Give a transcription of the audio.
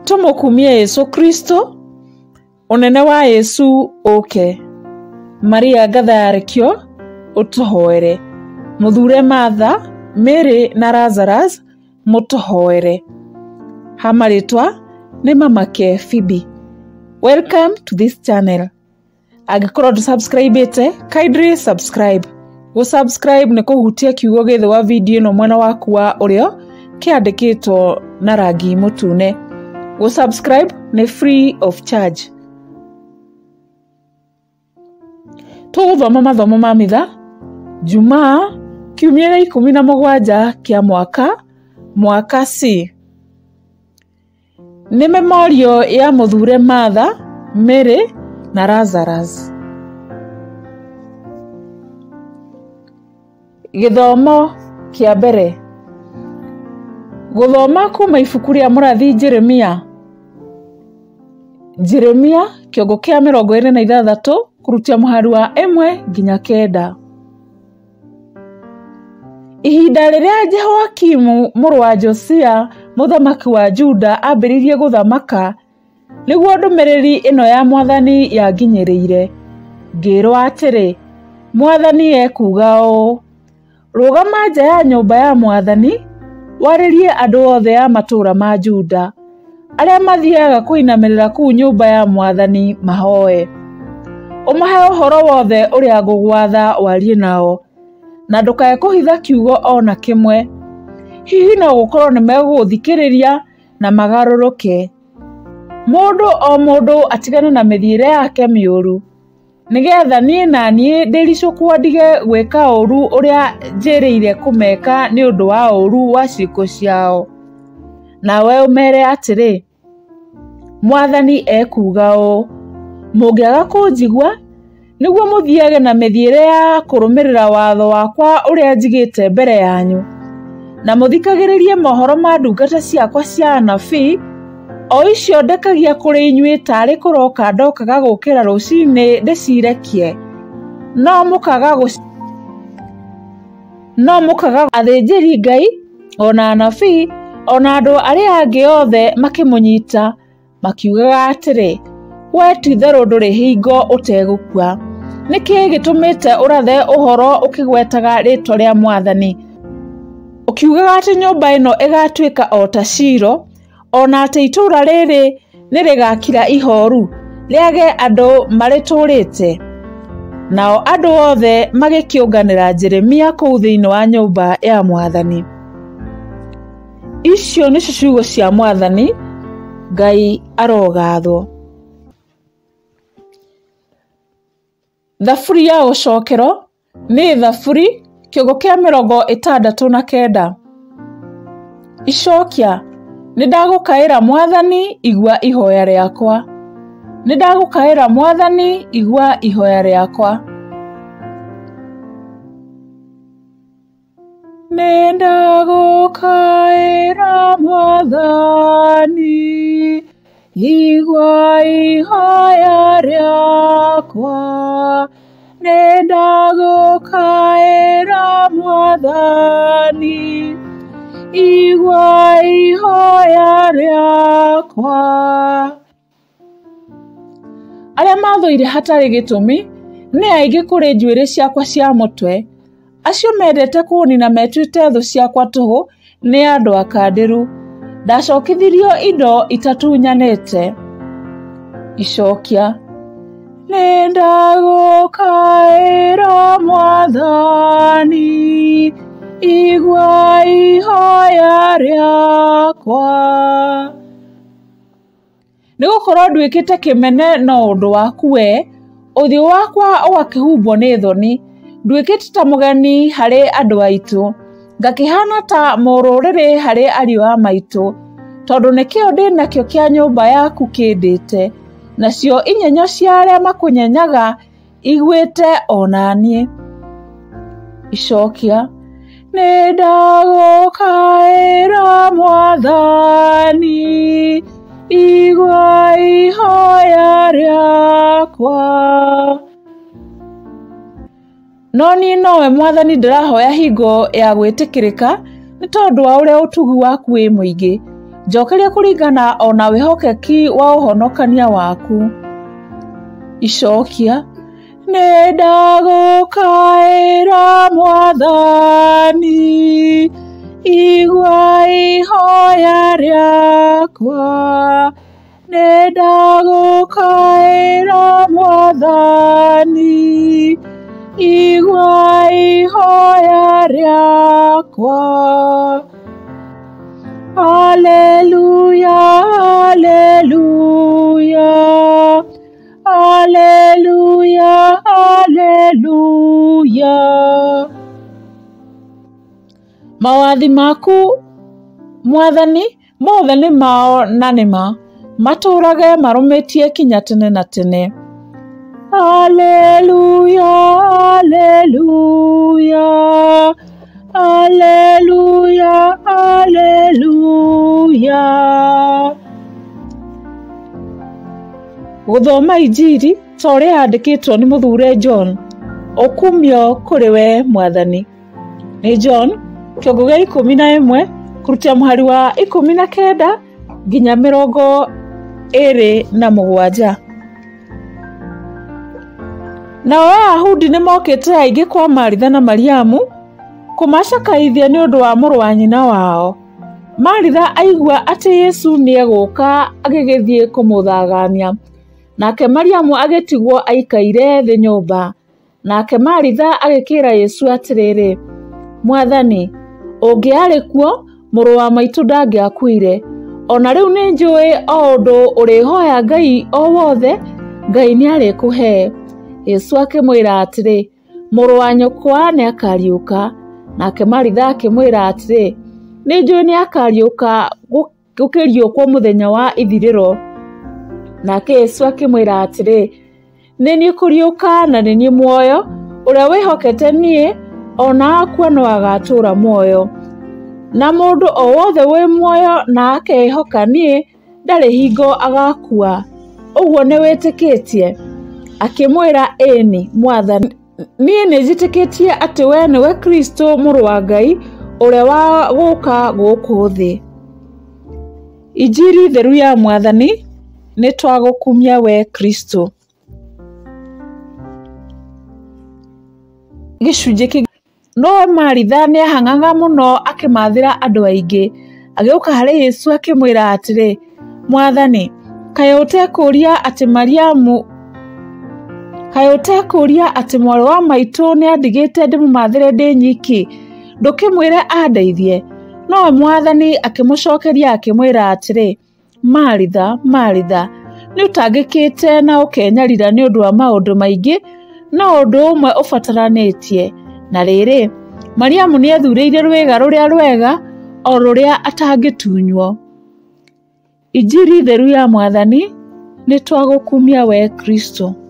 Tumukumie Yesu Kristo, unene wa Yesu oke. Maria ngatharekio, utuhoere. Muthure Martha, Mary na Lazarus, mutuhoere. Hamaritwa ni mamake Phoebe. Welcome to this channel. Agikorwo ndusubscribe-ite, kindly subscribe. Gusubscribe ni kuhutia kiugo githe wa video no mwena waku wa urio kiandikitwo na rangi mutune. Gusubscribe ni free of charge. Tuguthoma mathomomamitha Jumaa kiumia 17 kia mwaka C. Ni memorial ya muthure Martha, Mary na Lazarus. Githomo kia mbere. Guthoma kuma ibuku ria murathi Jeremia. Jeremia kiongo kia 26 kurutia muhari wa 1 nginya 9. Ihinda riria Jehoakimu mũrũ wa Josia muthamaki wa Juda ambĩrĩirie guthamaka nĩguo ndũmĩrĩri ĩno ya Mwathani yanginyĩrĩire. Ngĩrwo atĩrĩ, Mwathani ekuga ũũ: rũgama nja ya nyũmba ya Mwathani, warĩrie andũ othe a matũũra ma Juda arĩa mathiaga kũinamĩrĩra kũu nyũmba ya Mwathani mahoe. Ũmahe ũhoro wothe ũrĩa ngũgwatha warie nao, na ndũkae kũhitha kiugo ona kĩmwe. Hihi no gũkorwo nĩ megũthikĩrĩria na magarũrũke. Mũndũ o mũndũ atigane na mĩthiĩre yake mĩũru, nĩgetha niĩ na niĩ ndĩricũkwo ndige gwĩka ũũru ũrĩa njĩrĩire kũmeka nĩ ũndũ wa ũũru wa ciĩko ciao. Nawe ũmere atĩrĩ, Mwathani ekuga ũũ: mũngĩaga kũnjigua, nĩguo mũthiage na mĩthiĩre ya kũrũmĩrĩra watho wakwa ũrĩa njigĩte mbere yanyu, na mũthikagĩrĩrie mohoro ma ndungata ciakwa cia anabii, o icio ndekagia kũrĩ inyuĩ tarĩ kũroka ndokaga gũkĩra rũcinĩ ndĩcirekie, no mũkaga athĩnjĩri Ngai, ona anabii, ona andũ arĩa angĩ othe makĩmũnyita, makiugaga atĩrĩ, we ti-itherũ ndũrĩ hingo ũtegũkua. Nĩkĩ gĩtũmĩte ũrathe ũhoro ũkĩgwetaga rĩĩtwa rĩa Mwathani, ũkiugaga atĩ nyũmba ĩno ĩgatuĩka o ta Shilo, ona atĩ itũũra rĩrĩ nĩrĩgakira ihooru rĩage andũ marĩtũũrĩte? Nao andũ othe magĩkĩũnganĩra Jeremia kũu thĩinĩ wa nyũmba ya Mwathani. Icio nĩcio ciugo cia Mwathani. Ngai arogathwo. Thaburi ya ũcokero nĩ Thaburi kĩongo kĩa 69. Icokia: nĩ ndagũkaĩra Mwathani, igua ihoya rĩakwa. Nĩ ndagũkaĩra Mwathani, igua ihoya rĩakwa. Nĩ ndagũkaĩra Mwathani, igua ihoya rĩakwa. Nĩ ndagũkaĩra Mwathani, igua ihoya rĩakwa. Arĩa mathũire hatarĩ gĩtũmi nĩ aingĩ kũrĩ njuĩrĩ ciakwa cia mũtwe. Acio mendete kũnina metuĩte thũ ciakwa tũhũ nĩ andũ akandĩru. Ndacokithirio indo itatunyanĩte. Icokia: nĩ ndagũkaĩra Mwathani, igua ihoya rĩakwa. Nĩgũkorwo nduĩkĩte kĩmene no ũndũ waku we, ũthiũ wakwa ũgakĩhumbwo nĩ thoni. Nduĩkĩte ta mũgeni harĩ andũ aitũ, ngakĩhana ta mũrũrĩrĩ harĩ ariũ a maitũ, tondũ nĩkĩo ndĩ nakĩo kĩa nyũmba yaku kĩndĩte, nacio inyenyo cia arĩa makũnyenyaga iguĩte ona niĩ. Icokia: nĩ ndagũkaĩra Mwathani, igua ihoya rĩakwa. No niĩ nowe Mwathani ndĩrahoya hingo ya gwĩtĩkĩrĩka nĩ tondũ wa ũrĩa ũtugi waku wĩ mũingĩ. njokeria kũringana ona wĩhokeki wa ũhonokania waku. Icokia: nĩ ndagũkaĩra Mwathani, igua ihoya rìakwa. Nĩ ndagũkaĩra Mwathani, igua ihoya rìakwa. Alleluia, alleluia, alleluia, alleluia. Mawathi maku Mwathani mothe nĩ mao na nĩma, matũrage marũmĩtie kinya tene na tene. Alleluia, alleluia, alleluia, alleluia. Gũthoma Injili ta ũrĩa yandĩkĩtwo nĩ mũthure John, ũkumio kũrĩ we Mwathani. Nĩ John kĩongo gĩa 11 kũrutĩra mũhari wa 19 nginya 27. Nao Ayahudi nĩ mokĩte aingĩ kwa Maritha na Mariamu kũmacakaithia nĩ ũndũ wa mũrũ wa nyina wao. Maritha aigua atĩ Yesu nĩ egũka agĩgĩthiĩ kũmũthagania, nake Mariamu agĩtigwo aikaire thĩ nyũmba. Nake Maritha agĩkĩra Yesu atĩrĩrĩ, Mwathani, ũngĩarĩ kuo mũrũ wa maitũ ndangĩakuire. Ona rĩu nĩ njũĩ o ũndũ ũrĩhoya Ngai o wothe, Ngai nĩ arĩkũhe. Yesu akĩmwĩra atĩrĩ, mũrũ wa nyũkwa nĩ akariũka. Nake Maritha akĩmwĩra atĩrĩ, nĩ njũĩ nĩ akariũka gũkĩriũkwo mũthenya wa ithirĩro. Nake Yesu akĩmwĩra atĩrĩ, nĩ niĩ kũriũka na nĩ niĩ muoyo, ũrĩa wĩhokete niĩ ona akua no agatũũra muoyo. Na mũndũ o wothe wĩ muoyo na akehoka niĩ ndarĩ hingo agakua. Ũguo nĩ wĩtĩkĩtie? Akĩmwĩra, ĩni Mwathani, niĩ nĩ njĩtĩkĩtie atĩ we nĩwe Kristo mũrũ wa Ngai ũrĩa wa gũka gũkũ thĩ. Injili theru ya Mwathani. Nĩ twagũkumia we Kristo. Gĩcunjĩ kĩngĩ. No Maritha nĩ ahang'aga mũno akĩmathĩra andũ aingĩ. Agĩũka harĩ Yesu akĩmwĩra atĩrĩ, Mwathani, kaĩ ũtekũũria atĩ mwarĩ wa maitũ nĩ andigĩte ndĩmũmathĩre ndĩ nyiki? Ndũkĩmwĩre andeithie. No Mwathani akĩmũcokeria akĩmwĩra atĩrĩ, Maritha, Maritha, nĩ ũtangĩkĩte na ũkenyarira nĩ ũndũ wa maũndũ maingĩ, no ũndũ ũmwe ũbataranĩtie. Na rĩrĩ, Mariamu nĩ ethurĩire rwĩga rũrĩa rwega, o rũrĩa atangĩtunywo. Injili theru ya Mwathani. Nĩ twagũkumia we Kristo.